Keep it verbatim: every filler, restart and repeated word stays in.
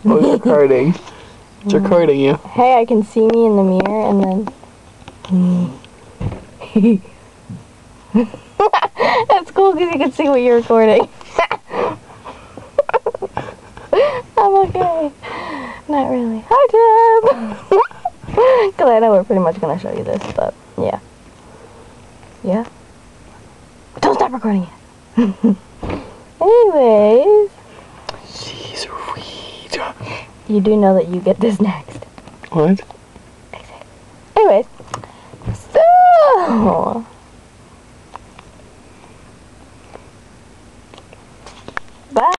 Oh, it's recording. It's recording you. Hey, I can see me in the mirror and then... That's cool because you can see what you're recording. I'm okay. Not really. Hi, Tim! Because I know we're pretty much going to show you this, but yeah. Yeah? Don't stop recording it! Anyways. She's weed. You do know that you get this next. What? Anyways. So...